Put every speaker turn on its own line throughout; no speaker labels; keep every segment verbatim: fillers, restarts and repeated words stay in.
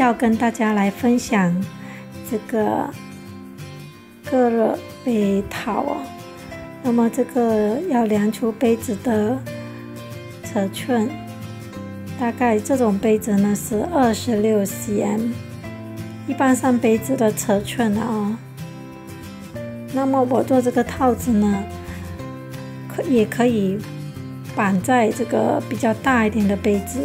要跟大家来分享这个隔热杯套哦。那么这个要量出杯子的尺寸，大概这种杯子呢是二十六 cm， 一般上杯子的尺寸了哦。那么我做这个套子呢，可也可以绑在这个比较大一点的杯子。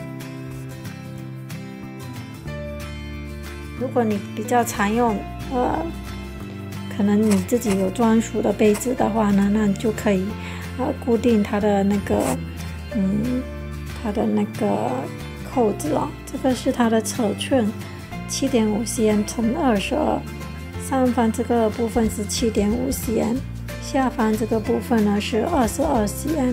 如果你比较常用，呃，可能你自己有专属的杯子的话呢，那你就可以呃固定它的那个，嗯，它的那个扣子哦。这个是它的尺寸， 七点五 cm 乘二十二，上方这个部分是 七点五 cm， 下方这个部分呢是二十二 cm。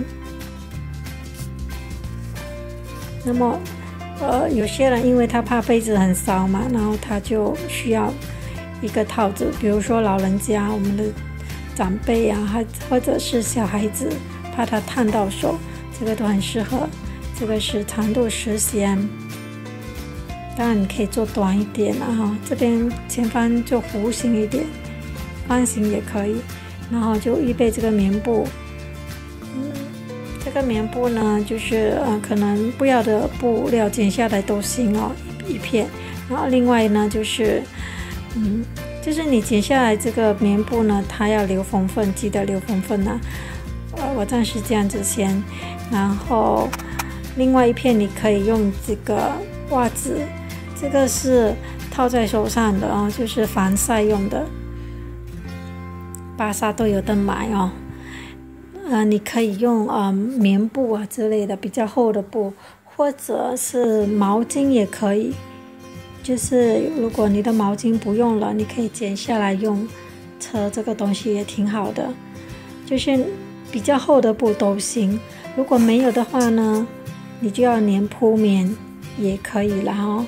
那么呃，有些人因为他怕杯子很烧嘛，然后他就需要一个套子，比如说老人家、我们的长辈啊，还或者是小孩子，怕他烫到手，这个都很适合。这个是长度十 cm， 当然你可以做短一点啦哈，这边前方就弧形一点，方形也可以，然后就预备这个棉布。这个棉布呢，就是呃，可能不要的布料剪下来都行哦，一片。然后另外呢，就是，嗯，就是你剪下来这个棉布呢，它要留缝缝，记得留缝缝啊。呃，我暂时这样子先。然后另外一片你可以用这个袜子，这个是套在手上的哦，就是防晒用的，巴萨都有得买哦。呃，你可以用呃棉布啊之类的比较厚的布，或者是毛巾也可以。就是如果你的毛巾不用了，你可以剪下来用，车这个东西也挺好的。就是比较厚的布都行，如果没有的话呢，你就要粘铺棉也可以啦哦。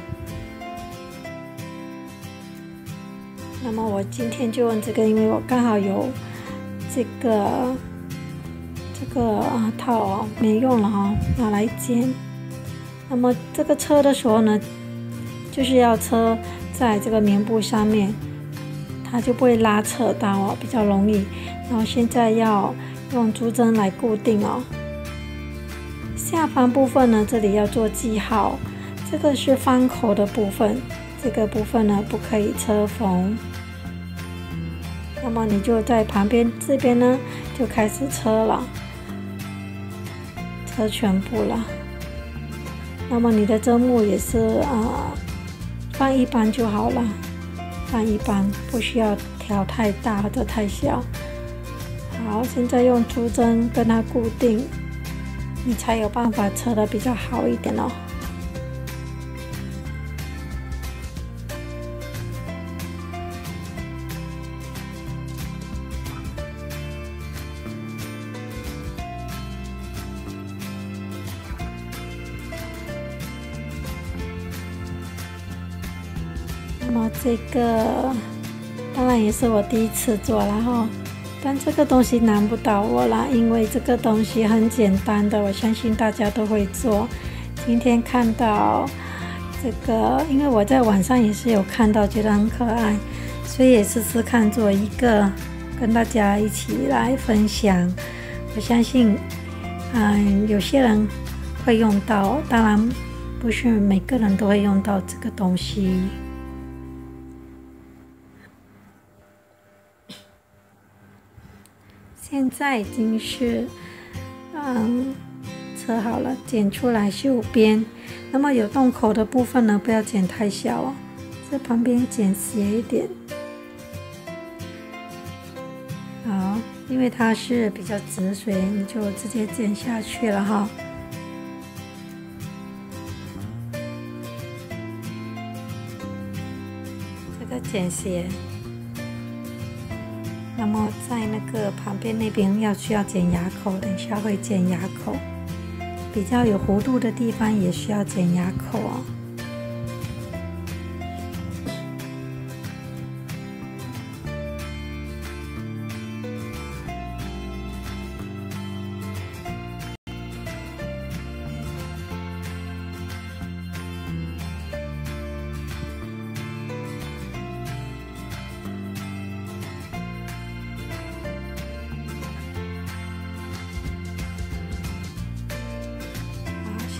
那么我今天就用这个，因为我刚好有这个。这个啊套哦没用了哦，拿来剪。那么这个车的时候呢，就是要车在这个棉布上面，它就不会拉扯到哦，比较容易。然后现在要用竹针来固定哦。下方部分呢，这里要做记号，这个是方口的部分，这个部分呢不可以车缝。那么你就在旁边这边呢就开始车了。车全部了，那么你的针目也是呃放一般就好了，放一般，不需要调太大或者太小。好，现在用竹针跟它固定，你才有办法车得比较好一点哦。那么这个当然也是我第一次做啦哈，但这个东西难不倒我啦，因为这个东西很简单的，我相信大家都会做。今天看到这个，因为我在网上也是有看到，觉得很可爱，所以也试试看做一个，跟大家一起来分享。我相信，嗯，有些人会用到，当然不是每个人都会用到这个东西。现在已经是嗯车好了，剪出来绣边。那么有洞口的部分呢，不要剪太小哦，这旁边剪斜一点。好，因为它是比较直，所以你就直接剪下去了哈。这个剪斜。那么在那个旁边那边要需要剪牙口，等一下会剪牙口，比较有弧度的地方也需要剪牙口哦。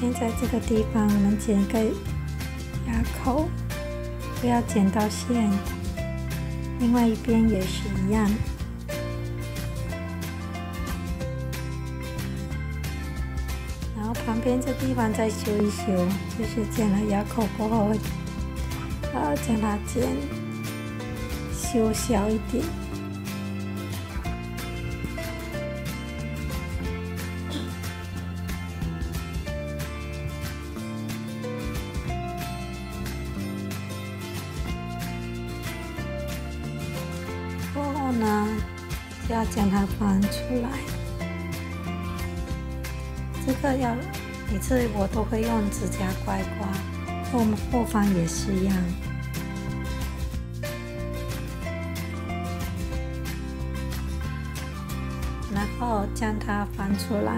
先在这个地方我们剪一个牙口，不要剪到线，另外一边也是一样。然后旁边这地方再修一修，就是剪了牙口过后，呃，将它剪修小一点。过后呢，就要将它翻出来。这个要每次我都会用指甲刮一刮，后后方也是一样。然后将它翻出来。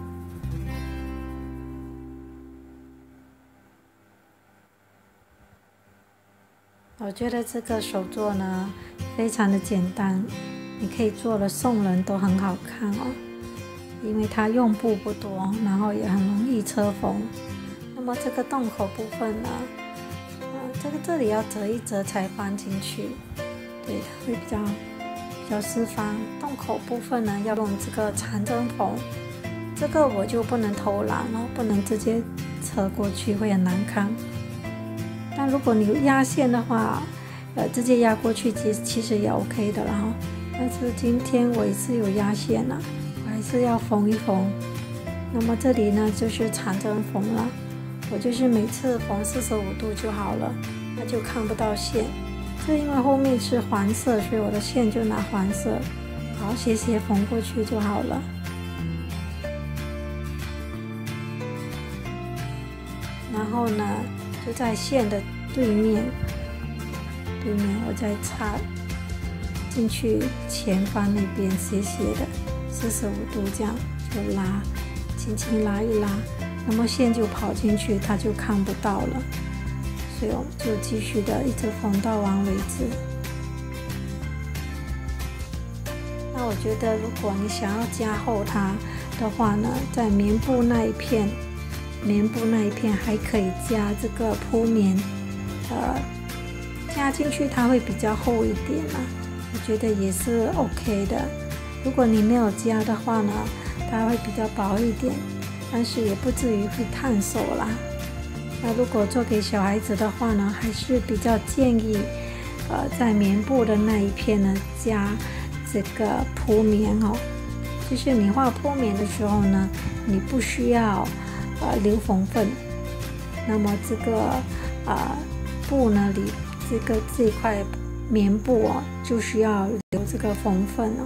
我觉得这个手作呢，非常的简单，你可以做了送人都很好看哦。因为它用布不多，然后也很容易车缝。那么这个洞口部分呢，呃，这个这里要折一折才放进去，对，它会比较比较四方。洞口部分呢，要用这个长针缝，这个我就不能偷懒了，不能直接车过去，会很难看。但如果你有压线的话，呃，直接压过去其其实也 OK 的了哈。但是今天我也是有压线了。还是要缝一缝，那么这里呢就是长针缝了，我就是每次缝四十五度就好了，那就看不到线。这因为后面是黄色，所以我的线就拿黄色，好斜斜缝过去就好了。然后呢，就在线的对面，对面我再插进去前方那边斜斜的。四十五度这样就拉，轻轻拉一拉，那么线就跑进去，它就看不到了。所以我们就继续的一直缝到完为止。那我觉得，如果你想要加厚它的话呢，在棉布那一片，棉布那一片还可以加这个铺棉，呃，加进去它会比较厚一点啊，我觉得也是 OK 的。如果你没有加的话呢，它会比较薄一点，但是也不至于会烫手啦。那如果做给小孩子的话呢，还是比较建议，呃，在棉布的那一片呢加这个铺棉哦。就是你画铺棉的时候呢，你不需要呃留缝份，那么这个呃布呢里这个这一块棉布哦，就需要留这个缝份哦。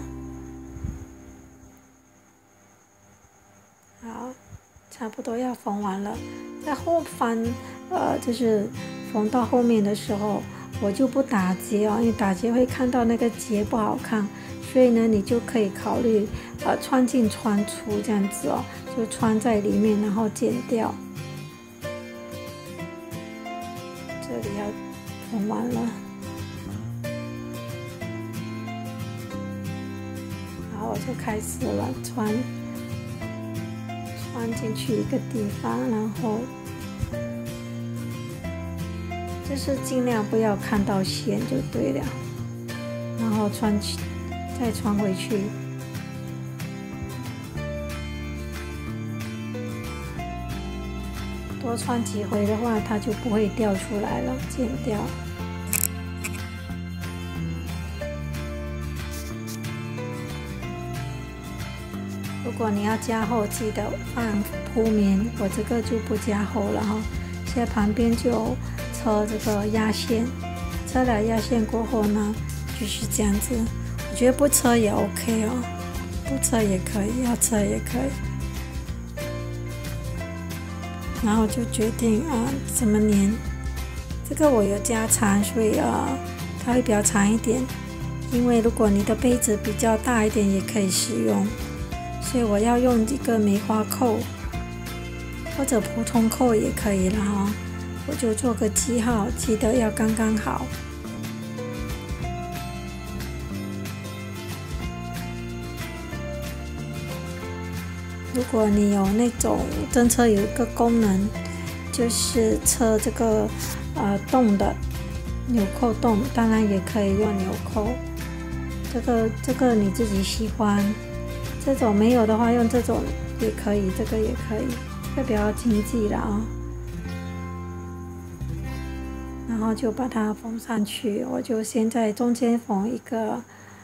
好，差不多要缝完了，在后方，呃，就是缝到后面的时候，我就不打结哦，因为打结会看到那个结不好看，所以呢，你就可以考虑，呃，穿进穿出这样子哦，就穿在里面，然后剪掉。这里要缝完了，然后我就开始了穿。穿进去一个地方，然后就是尽量不要看到线就对了，然后穿去再穿回去，多穿几回的话，它就不会掉出来了，剪掉。如果你要加厚，记得放铺棉，我这个就不加厚了哈。现在旁边就车这个压线，车了压线过后呢，就是这样子。我觉得不车也 OK 哦，不车也可以，要车也可以。然后就决定啊、呃、怎么粘。这个我有加长，所以啊、呃、它会比较长一点。因为如果你的杯子比较大一点，也可以使用。所以我要用一个梅花扣，或者普通扣也可以了哈。我就做个记号，记得要刚刚好。 如果你有那种侦测有一个功能，就是测这个呃洞的纽扣洞，当然也可以用纽扣。这个这个你自己喜欢，这种没有的话用这种也可以，这个也可以，这个比较经济了啊、哦。然后就把它缝上去，我就先在中间缝一个，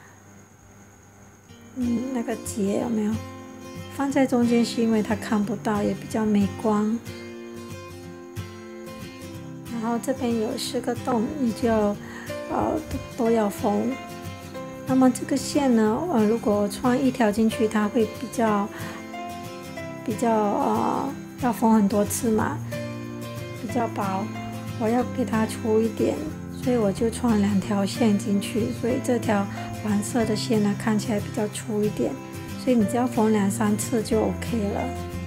嗯，那个结有没有？放在中间是因为它看不到，也比较美观。然后这边有四个洞，你就呃都要缝。那么这个线呢，呃，如果穿一条进去，它会比较比较呃要缝很多次嘛，比较薄。我要给它粗一点，所以我就穿两条线进去，所以这条黄色的线呢看起来比较粗一点，所以你只要缝两三次就 OK 了。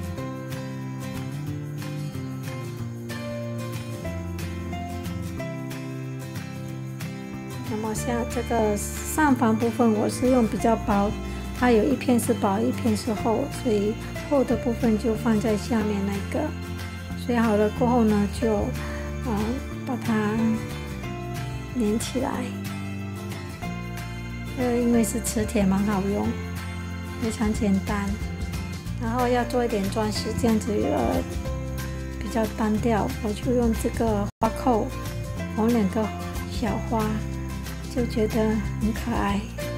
那么像这个上方部分我是用比较薄，它有一片是薄，一片是厚，所以厚的部分就放在下面那个。水好了过后呢，就啊、呃，把它粘起来。这个因为是磁铁，蛮好用，非常简单。然后要做一点装饰，这样子呃比较单调，我就用这个花扣缝两个小花，就觉得很可爱。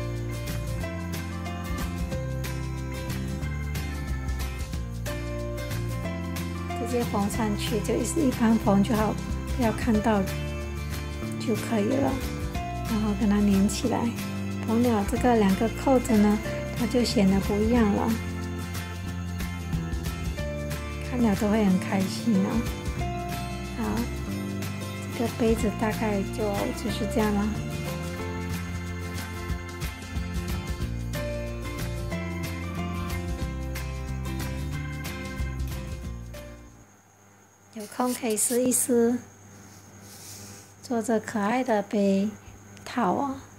直接缝上去，就一般缝就好，不要看到就可以了。然后跟它粘起来，缝了这个两个扣子呢，它就显得不一样了，看了都会很开心哦。好，这个杯子大概就就是这样了。有空可以试一试，做这可爱的杯套哦。